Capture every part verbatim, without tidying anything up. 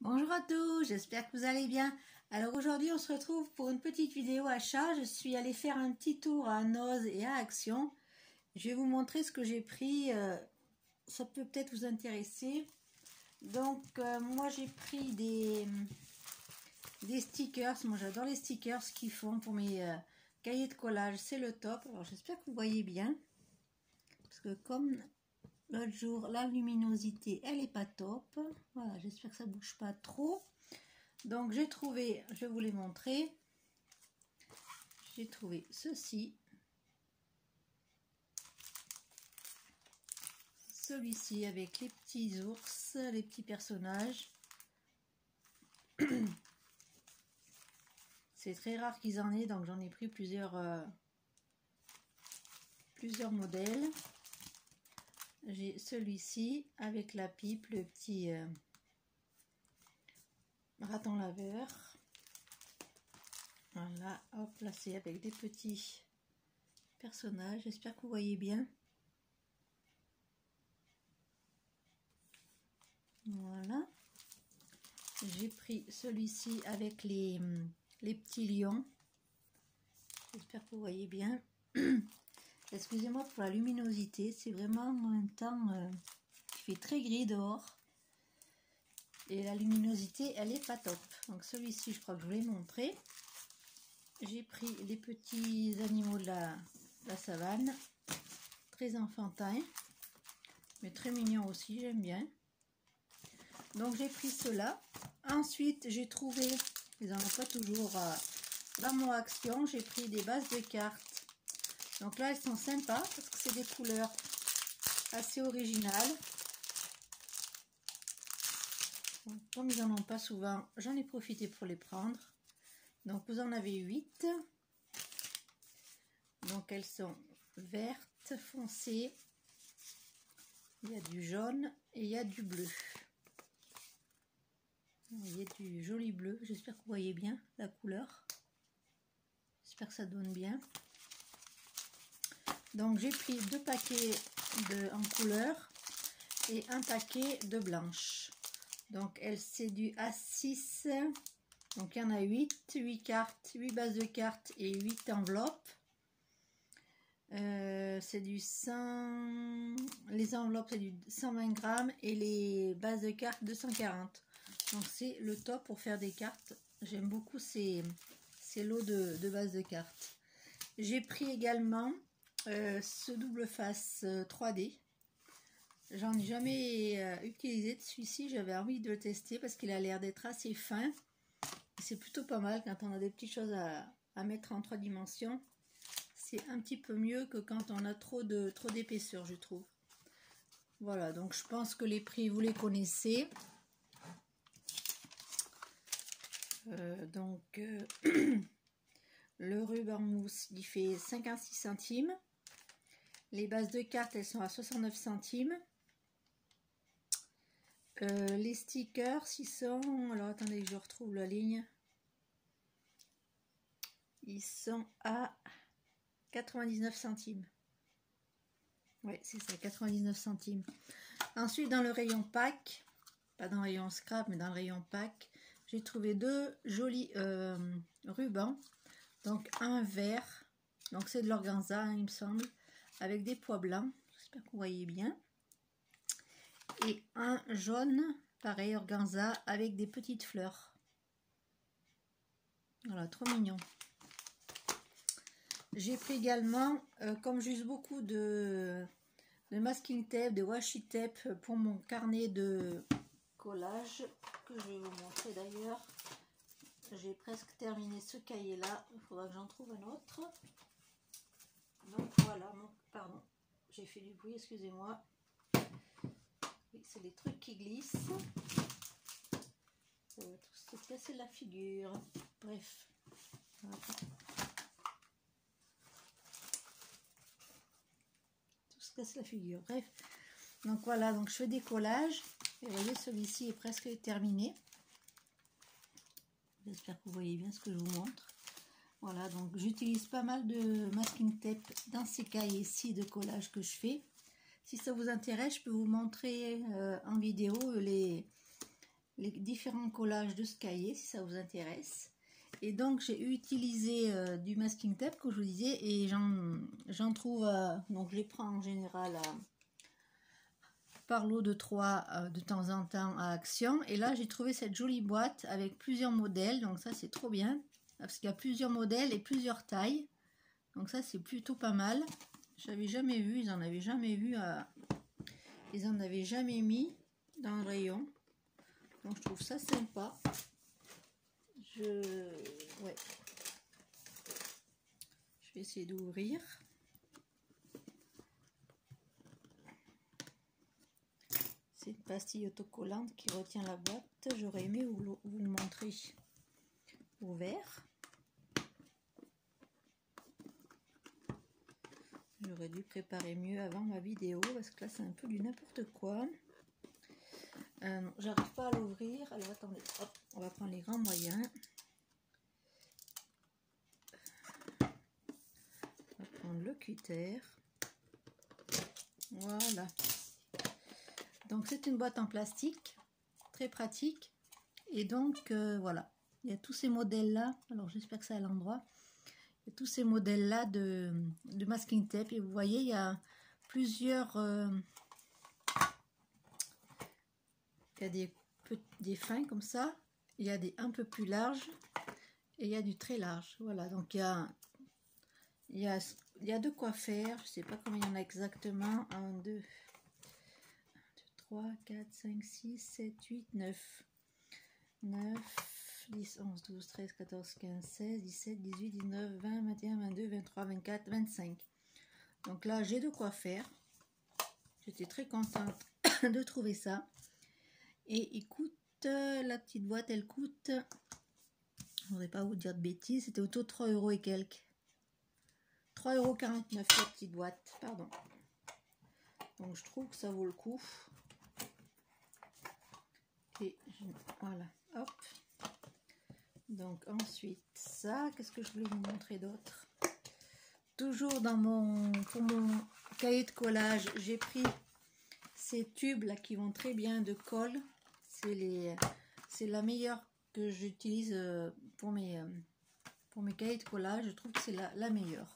Bonjour à tous, j'espère que vous allez bien. Alors aujourd'hui on se retrouve pour une petite vidéo achat. Je suis allée faire un petit tour à Noz et à Action. Je vais vous montrer ce que j'ai pris, euh, ça peut peut-être vous intéresser. Donc euh, moi j'ai pris des, des stickers, moi j'adore les stickers qu'ils font pour mes euh, cahiers de collage, c'est le top. Alors j'espère que vous voyez bien, parce que comme l'autre jour, la luminosité, elle est pas top. Voilà, j'espère que ça bouge pas trop. Donc, j'ai trouvé, je vais vous les montrer. J'ai trouvé ceci. Celui-ci avec les petits ours, les petits personnages. C'est très rare qu'ils en aient, donc j'en ai pris plusieurs, euh, plusieurs modèles. J'ai celui-ci avec la pipe, le petit euh, raton laveur. Voilà, hop, là c'est avec des petits personnages. J'espère que vous voyez bien. Voilà. J'ai pris celui-ci avec les, les petits lions. J'espère que vous voyez bien. Excusez-moi pour la luminosité, c'est vraiment un temps euh, qui fait très gris dehors. Et la luminosité, elle est pas top. Donc celui-ci, je crois que je vous l'ai montré. J'ai pris les petits animaux de la, de la savane. Très enfantin. Mais très mignon aussi, j'aime bien. Donc j'ai pris cela. Ensuite, j'ai trouvé, ils n'en ont pas toujours euh, dans mon Action, j'ai pris des bases de cartes. Donc là, elles sont sympas parce que c'est des couleurs assez originales. Donc, comme ils n'en ont pas souvent, j'en ai profité pour les prendre. Donc vous en avez huit. Donc elles sont vertes, foncées. Il y a du jaune et il y a du bleu. Il y a du joli bleu. J'espère que vous voyez bien la couleur. J'espère que ça donne bien. Donc j'ai pris deux paquets de, en couleur et un paquet de blanche. Donc elle c'est du A six. Donc il y en a huit, huit cartes, huit bases de cartes et huit enveloppes. Euh, c'est du cent, les enveloppes c'est du cent vingt grammes et les bases de cartes deux cent quarante. Donc c'est le top pour faire des cartes. J'aime beaucoup ces, ces lots de, de bases de cartes. J'ai pris également Euh, ce double face euh, trois D. J'en ai jamais euh, utilisé de celui-ci, j'avais envie de le tester parce qu'il a l'air d'être assez fin. C'est plutôt pas mal quand on a des petites choses à, à mettre en trois dimensions. C'est un petit peu mieux que quand on a trop de trop d'épaisseur, je trouve. Voilà, donc je pense que les prix, vous les connaissez. Euh, donc, euh, le ruban mousse, il fait cinquante-six centimes. Les bases de cartes, elles sont à soixante-neuf centimes. Euh, les stickers, ils sont... Alors, attendez que je retrouve la ligne. Ils sont à quatre-vingt-dix-neuf centimes. Oui, c'est ça, quatre-vingt-dix-neuf centimes. Ensuite, dans le rayon pack, pas dans le rayon scrap, mais dans le rayon pack, j'ai trouvé deux jolis euh, rubans. Donc, un vert. Donc, c'est de l'organza, hein, il me semble. Avec des pois blancs, j'espère que vous voyez bien, et un jaune, pareil, organza, avec des petites fleurs. Voilà, trop mignon. J'ai pris également, euh, comme j'use beaucoup de, de masking tape, de washi tape pour mon carnet de collage, que je vais vous montrer d'ailleurs. J'ai presque terminé ce cahier-là, il faudra que j'en trouve un autre. Donc voilà, mon, pardon, j'ai fait du bruit, excusez-moi. Oui, c'est des trucs qui glissent. Ça va tout se casser la figure. Bref. Voilà. Tout se casse la figure. Bref. Donc voilà, donc je fais des collages. Et vous voyez, celui-ci est presque terminé. J'espère que vous voyez bien ce que je vous montre. Voilà, donc j'utilise pas mal de masking tape dans ces cahiers-ci de collage que je fais. Si ça vous intéresse, je peux vous montrer euh, en vidéo les, les différents collages de ce cahier si ça vous intéresse. Et donc j'ai utilisé euh, du masking tape comme je vous disais, et j'en trouve, euh, donc je les prends en général à, par lot de trois euh, de temps en temps à Action. Et là j'ai trouvé cette jolie boîte avec plusieurs modèles, donc ça c'est trop bien parce qu'il y a plusieurs modèles et plusieurs tailles, donc ça c'est plutôt pas mal. J'avais jamais vu, ils en avaient jamais vu, euh, ils en avaient jamais mis dans le rayon, donc je trouve ça sympa. Je, ouais. Je vais essayer d'ouvrir. C'est une pastille autocollante qui retient la boîte. J'aurais aimé vous, vous le montrer ouvert. J'aurais dû préparer mieux avant ma vidéo parce que là c'est un peu du n'importe quoi. Euh, J'arrive pas à l'ouvrir. Alors attendez, hop, on va prendre les grands moyens. On va prendre le cutter. Voilà. Donc c'est une boîte en plastique, très pratique. Et donc euh, voilà, il y a tous ces modèles là. Alors j'espère que c'est à l'endroit. Il y a tous ces modèles là de, de masking tape. Et vous voyez, il y a plusieurs... Euh, il y a des, des fins comme ça. Il y a des un peu plus larges. Et il y a du très large. Voilà, donc il y a, il y a, il y a de quoi faire. Je ne sais pas combien il y en a exactement. un, deux, trois, quatre, cinq, six, sept, huit, neuf. neuf, dix, onze, douze, treize, quatorze, quinze, seize, dix-sept, dix-huit, dix-neuf, vingt, vingt et un, vingt-deux, vingt-trois, vingt-quatre, vingt-cinq. Donc là, j'ai de quoi faire. J'étais très contente de trouver ça. Et il coûte, la petite boîte, elle coûte, je ne voudrais pas vous dire de bêtises, c'était autour de trois euros et quelques. trois euros quarante-neuf la petite boîte, pardon. Donc je trouve que ça vaut le coup. Et je, voilà, hop. Donc ensuite ça, qu'est-ce que je voulais vous montrer d'autre? Toujours dans mon, pour mon cahier de collage, j'ai pris ces tubes là qui vont très bien de colle. C'est les, c'est la meilleure que j'utilise pour mes, pour mes cahiers de collage. Je trouve que c'est la, la meilleure.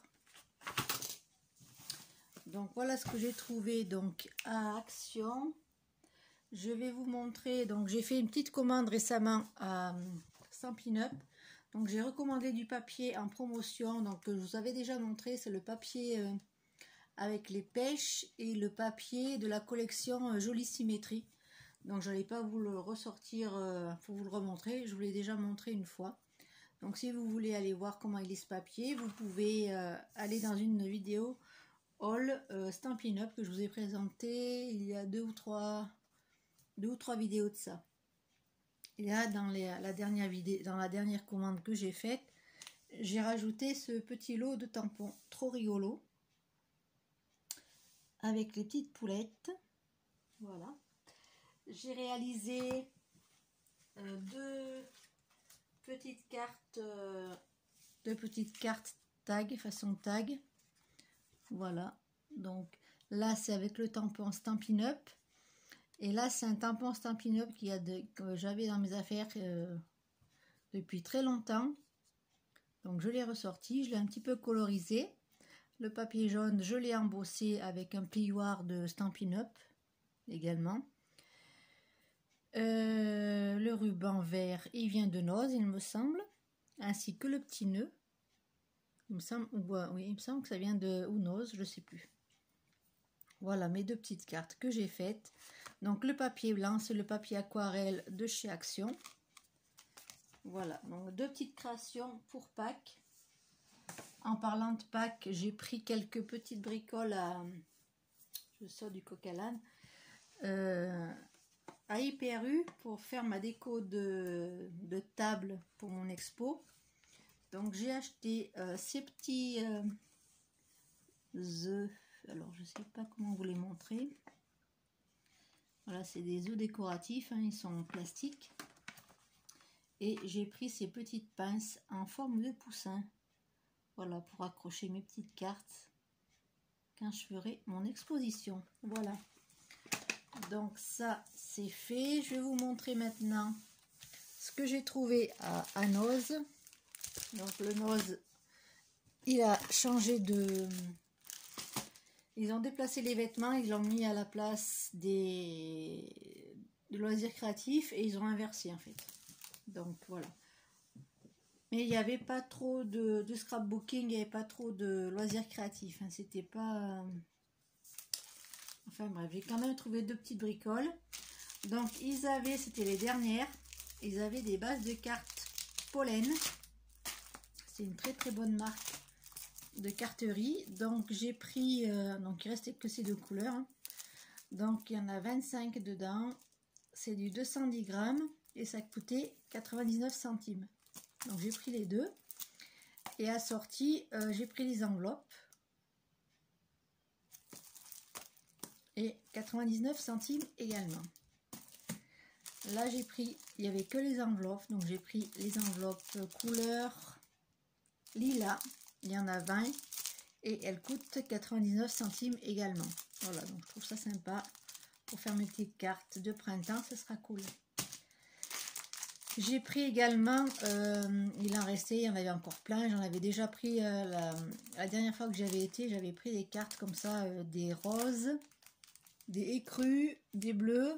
Donc voilà ce que j'ai trouvé donc à Action. Je vais vous montrer, donc j'ai fait une petite commande récemment à Stampin' Up. Donc j'ai recommandé du papier en promotion, donc que je vous avais déjà montré, c'est le papier euh, avec les pêches et le papier de la collection euh, Jolie Symétrie. Donc je n'allais pas vous le ressortir euh, pour vous le remontrer, je vous l'ai déjà montré une fois. Donc si vous voulez aller voir comment il est ce papier, vous pouvez euh, aller dans une vidéo haul euh, Stampin' Up que je vous ai présenté il y a deux ou trois, deux ou trois vidéos de ça. Et là dans, les, la dernière vidéo, dans la dernière commande que j'ai faite, j'ai rajouté ce petit lot de tampons trop rigolo avec les petites poulettes. Voilà. J'ai réalisé euh, deux petites cartes, euh, deux petites cartes tag, façon tag. Voilà. Donc là, c'est avec le tampon Stampin' Up. Et là, c'est un tampon Stampin' Up qui a de, que j'avais dans mes affaires euh, depuis très longtemps. Donc je l'ai ressorti, je l'ai un petit peu colorisé. Le papier jaune, je l'ai embossé avec un plioir de Stampin' Up également. Euh, le ruban vert, il vient de Noz, il me semble, ainsi que le petit nœud. Il me semble, oui, il me semble que ça vient de ou Noz, je ne sais plus. Voilà mes deux petites cartes que j'ai faites. Donc le papier blanc, c'est le papier aquarelle de chez Action. Voilà, donc deux petites créations pour Pâques. En parlant de Pâques, j'ai pris quelques petites bricoles à, je sors du coq à l'âne, euh, à Hyper U pour faire ma déco de, de table pour mon expo. Donc j'ai acheté euh, ces petits euh, œufs, alors je sais pas comment vous les montrer. Voilà, c'est des œufs décoratifs, hein, ils sont en plastique. Et j'ai pris ces petites pinces en forme de poussin. Voilà, pour accrocher mes petites cartes quand je ferai mon exposition. Voilà. Donc ça c'est fait. Je vais vous montrer maintenant ce que j'ai trouvé à, à Noz. Donc le Noz, il a changé de... Ils ont déplacé les vêtements, ils l'ont mis à la place des... des loisirs créatifs et ils ont inversé en fait. Donc voilà. Mais il n'y avait pas trop de, de scrapbooking, il n'y avait pas trop de loisirs créatifs. Hein. C'était pas... Enfin bref, j'ai quand même trouvé deux petites bricoles. Donc ils avaient, c'était les dernières, ils avaient des bases de cartes Pollen. C'est une très très bonne marque de carterie. Donc j'ai pris, euh, donc il restait que ces deux couleurs. Hein. Donc il y en a vingt-cinq dedans. C'est du deux cent dix grammes et ça coûtait quatre-vingt-dix-neuf centimes. Donc j'ai pris les deux. Et assorti, euh, j'ai pris les enveloppes. Et quatre-vingt-dix-neuf centimes également. Là j'ai pris, il n'y avait que les enveloppes, donc j'ai pris les enveloppes couleur lilas, il y en a vingt et elles coûtent quatre-vingt-dix-neuf centimes également. Voilà, donc je trouve ça sympa pour faire mes petites cartes de printemps, ce sera cool. J'ai pris également, euh, il en restait, il y en avait encore plein, j'en avais déjà pris euh, la, la dernière fois que j'avais été, j'avais pris des cartes comme ça, euh, des roses, des écrus, des bleus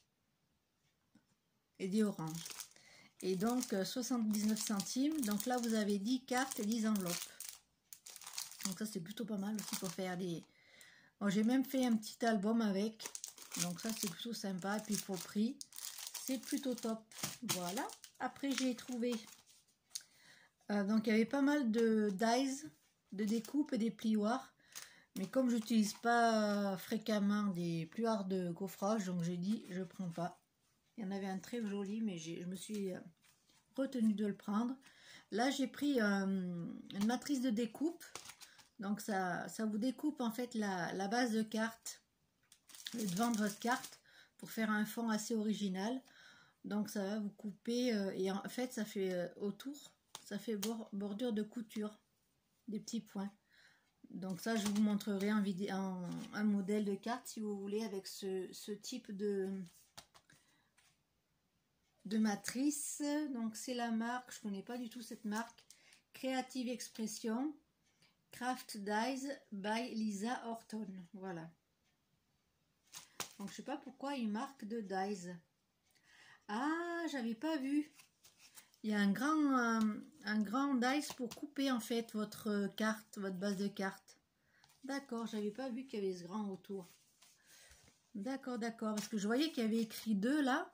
et des oranges. Et donc euh, soixante-dix-neuf centimes. Donc là vous avez dix cartes et dix enveloppes. Donc ça c'est plutôt pas mal aussi pour faire des... Bon, j'ai même fait un petit album avec. Donc ça c'est plutôt sympa. Et puis pour le prix, c'est plutôt top. Voilà. Après j'ai trouvé... Euh, donc il y avait pas mal de dies, de découpes et des plioirs. Mais comme je n'utilise pas fréquemment des plioirs de gaufrage, donc j'ai dit je prends pas. Il y en avait un très joli, mais je me suis retenue de le prendre. Là j'ai pris euh, une matrice de découpe. Donc ça, ça vous découpe en fait la, la base de carte, le devant de votre carte, pour faire un fond assez original. Donc ça va vous couper, euh, et en fait ça fait euh, autour, ça fait bord, bordure de couture, des petits points. Donc ça je vous montrerai en vidéo, en, un modèle de carte si vous voulez avec ce, ce type de, de matrice. Donc c'est la marque, je connais pas du tout cette marque, Creative Expression. Craft Dies by Lisa Horton. Voilà. Donc je sais pas pourquoi il marque de dies. Ah, j'avais pas vu. Il y a un grand, euh, un grand dies pour couper en fait votre carte, votre base de carte. D'accord, j'avais pas vu qu'il y avait ce grand autour. D'accord, d'accord. Parce que je voyais qu'il y avait écrit deux là.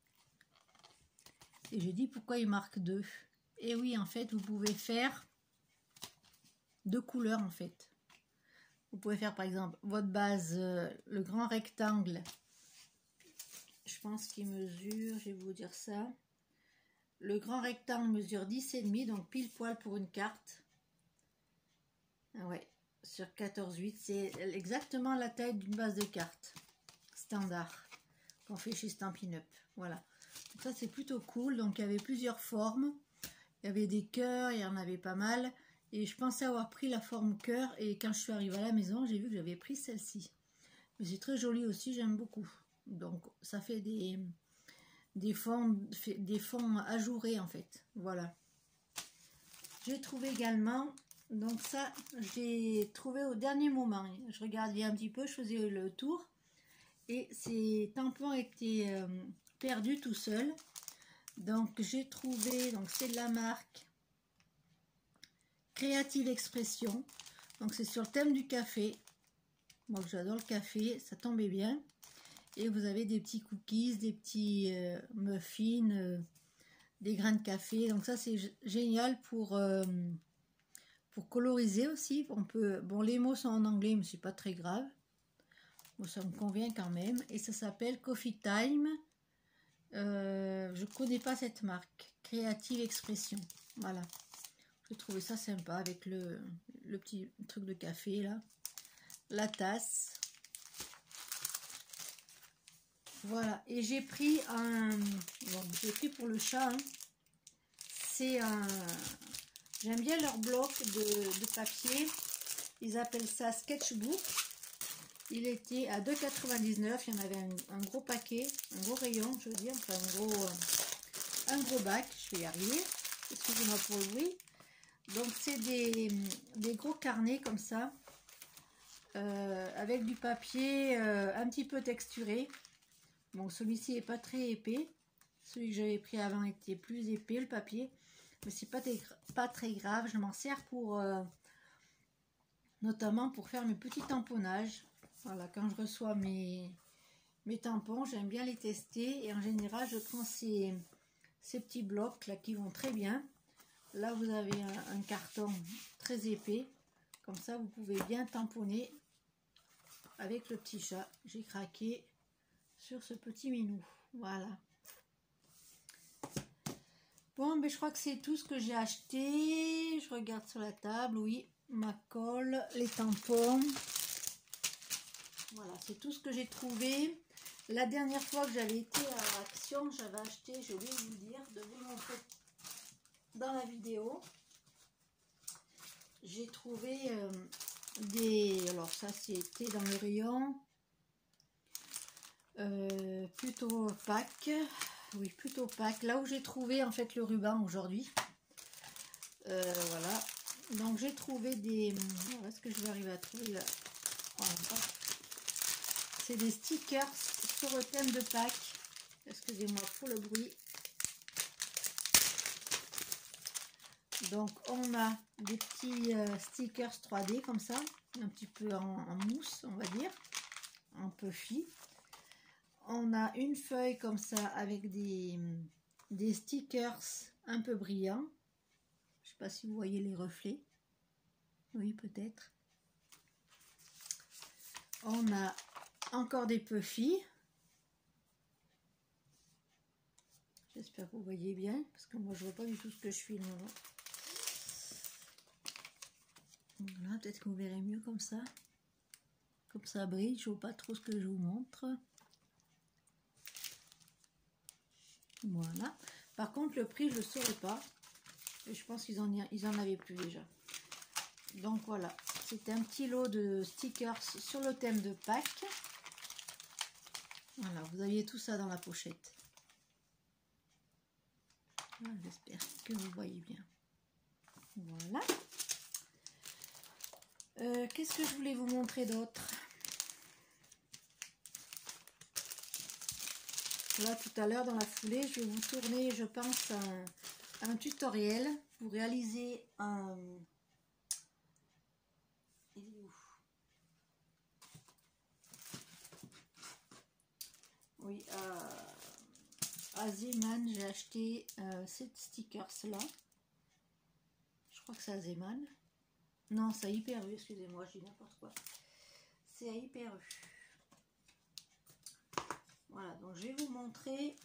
Et j'ai dit pourquoi il marque deux. Et oui, en fait, vous pouvez faire deux couleurs en fait. Vous pouvez faire par exemple votre base, euh, le grand rectangle. Je pense qu'il mesure, je vais vous dire ça. Le grand rectangle mesure dix virgule cinq, donc pile poil pour une carte. Ah ouais, sur quatorze virgule huit, c'est exactement la taille d'une base de carte standard qu'on fait chez Stampin' Up. Voilà. Donc ça c'est plutôt cool. Donc il y avait plusieurs formes. Il y avait des cœurs, il y en avait pas mal. Et je pensais avoir pris la forme cœur. Et quand je suis arrivée à la maison, j'ai vu que j'avais pris celle-ci. Mais c'est très joli aussi, j'aime beaucoup. Donc ça fait des, des, fonds, des fonds ajourés en fait. Voilà. J'ai trouvé également, donc ça j'ai trouvé au dernier moment. Je regardais un petit peu, je faisais le tour. Et ces tampons étaient euh, perdus tout seuls. Donc j'ai trouvé, donc c'est de la marque Creative Expression. Donc c'est sur le thème du café. Moi j'adore le café, ça tombait bien. Et vous avez des petits cookies, des petits euh, muffins, euh, des grains de café. Donc ça c'est génial pour, euh, pour coloriser aussi. On peut, bon les mots sont en anglais mais c'est pas très grave. Bon, ça me convient quand même. Et ça s'appelle Coffee Time. Euh, je connais pas cette marque. Creative Expression. Voilà. J'ai trouvé ça sympa avec le, le petit truc de café là. La tasse. Voilà. Et j'ai pris un... Bon, j'ai pris pour le chat. Hein. C'est un... J'aime bien leur bloc de, de papier. Ils appellent ça Sketchbook. Il était à deux quatre-vingt-dix-neuf. Il y en avait un, un gros paquet, un gros rayon, je veux dire, enfin un gros, un gros bac. Je vais y arriver. Excusez-moi pour le bruit. Donc c'est des, des gros carnets comme ça, euh, avec du papier euh, un petit peu texturé. Bon, celui-ci est pas très épais. Celui que j'avais pris avant était plus épais, le papier. Mais c'est pas, pas très grave. Je m'en sers pour, euh, notamment pour faire mes petits tamponnages. Voilà, quand je reçois mes, mes tampons, j'aime bien les tester. Et en général, je prends ces, ces petits blocs là qui vont très bien. Là, vous avez un, un carton très épais. Comme ça, vous pouvez bien tamponner avec le petit chat. J'ai craqué sur ce petit minou. Voilà. Bon, ben, je crois que c'est tout ce que j'ai acheté. Je regarde sur la table. Oui, ma colle, les tampons. Voilà, c'est tout ce que j'ai trouvé. La dernière fois que j'avais été à Action, j'avais acheté, j'ai oublié de vous le dire, de vous le montrer dans la vidéo. J'ai trouvé euh, des... Alors ça, c'était dans le rayon. Euh, plutôt opaque. Oui, plutôt opaque. Là où j'ai trouvé en fait le ruban aujourd'hui. Euh, voilà. Donc j'ai trouvé des... Est-ce que je vais arriver à trouver là? Oh, c'est des stickers sur le thème de Pâques. Excusez-moi pour le bruit. Donc on a des petits euh, stickers trois D comme ça, un petit peu en, en mousse, on va dire, un peu fi. On a une feuille comme ça avec des, des stickers un peu brillants. Je sais pas si vous voyez les reflets. Oui, peut-être. On a encore des puffy. J'espère que vous voyez bien, parce que moi je vois pas du tout ce que je filme. Voilà, peut-être que vous verrez mieux comme ça. Comme ça brille, je vois pas trop ce que je vous montre. Voilà. Par contre, le prix, je ne le saurais pas. Et je pense qu'ils en, ils en avaient plus déjà. Donc voilà, c'était un petit lot de stickers sur le thème de Pâques. Voilà, vous aviez tout ça dans la pochette. Voilà, j'espère que vous voyez bien. Voilà. Euh, Qu'est-ce que je voulais vous montrer d'autre? Là, tout à l'heure, dans la foulée, je vais vous tourner, je pense, un, un tutoriel pour réaliser un... Il est où? Oui, euh, à Zeeman, j'ai acheté euh, ces stickers-là. Je crois que c'est à Zeeman. Non, c'est à Hyper U, excusez-moi, je dis n'importe quoi. C'est à Hyper U. Voilà, donc je vais vous montrer.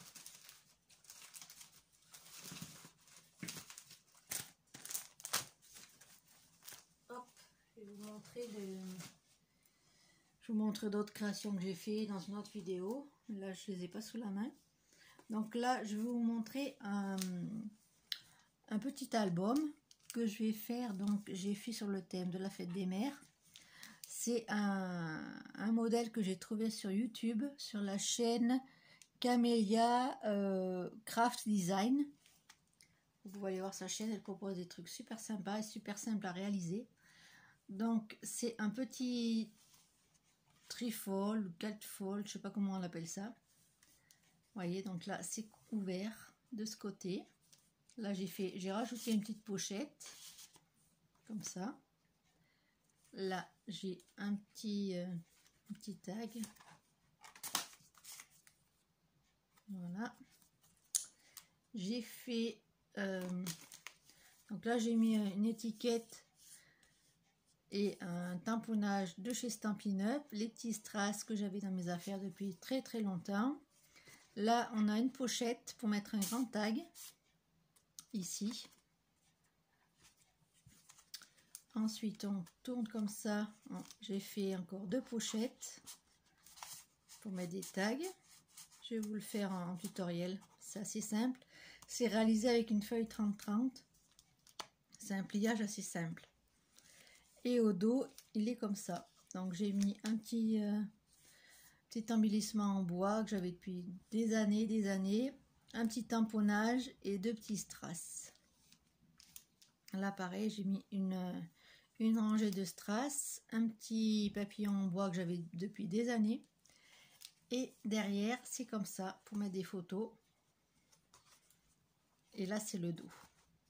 Hop, je vais vous montrer de... Je vous montre d'autres créations que j'ai fait dans une autre vidéo. Là, je ne les ai pas sous la main. Donc là, je vais vous montrer un, un petit album que je vais faire. Donc, j'ai fait sur le thème de la fête des mères. C'est un, un modèle que j'ai trouvé sur YouTube, sur la chaîne Camélia euh, Craft Design. Vous pouvez voir sa chaîne, elle propose des trucs super sympas et super simples à réaliser. Donc, c'est un petit trifold ou catfold, je sais pas comment on appelle ça. Vous voyez, donc là, c'est ouvert de ce côté. Là, j'ai fait, j'ai rajouté une petite pochette, comme ça. Là, j'ai un petit, euh, un petit tag. Voilà. J'ai fait... Euh, donc là, j'ai mis une étiquette et un tamponnage de chez Stampin' Up. Les petits strass que j'avais dans mes affaires depuis très très longtemps. Là, on a une pochette pour mettre un grand tag. Ici. Ensuite, on tourne comme ça. J'ai fait encore deux pochettes pour mettre des tags. Je vais vous le faire en tutoriel. C'est assez simple. C'est réalisé avec une feuille trente trente. C'est un pliage assez simple. Et au dos, il est comme ça. Donc j'ai mis un petit, euh, petit embellissement en bois que j'avais depuis des années, des années. Un petit tamponnage et deux petits strass. Là pareil, j'ai mis une, une rangée de strass, un petit papillon en bois que j'avais depuis des années. Et derrière, c'est comme ça pour mettre des photos. Et là, c'est le dos.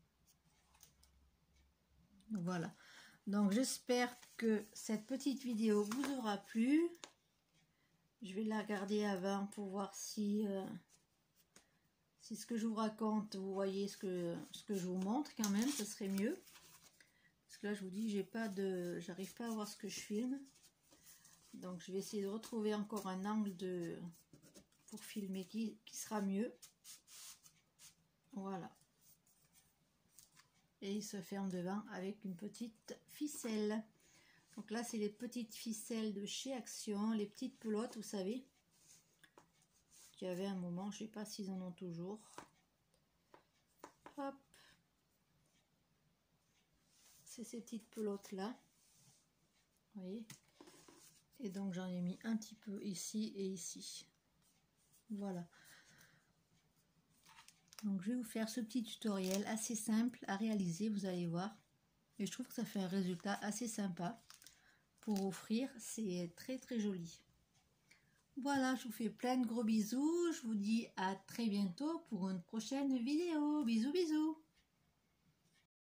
Voilà. Donc, j'espère que cette petite vidéo vous aura plu. Je vais la regarder avant pour voir si, euh, si ce que je vous raconte, vous voyez ce que, ce que je vous montre quand même, ce serait mieux. Parce que là, je vous dis, j'ai pas de, j'arrive pas à voir ce que je filme. Donc, je vais essayer de retrouver encore un angle de, pour filmer qui, qui sera mieux. Voilà. Et il se ferme devant avec une petite ficelle. Donc là, c'est les petites ficelles de chez Action, les petites pelotes, vous savez, qu'il y avait un moment, je sais pas s'ils en ont toujours. Hop. C'est ces petites pelotes là. Vous voyez. Et donc j'en ai mis un petit peu ici et ici. Voilà. Donc je vais vous faire ce petit tutoriel assez simple à réaliser, vous allez voir. Et je trouve que ça fait un résultat assez sympa pour offrir, c'est très très joli. Voilà, je vous fais plein de gros bisous, je vous dis à très bientôt pour une prochaine vidéo. Bisous bisous.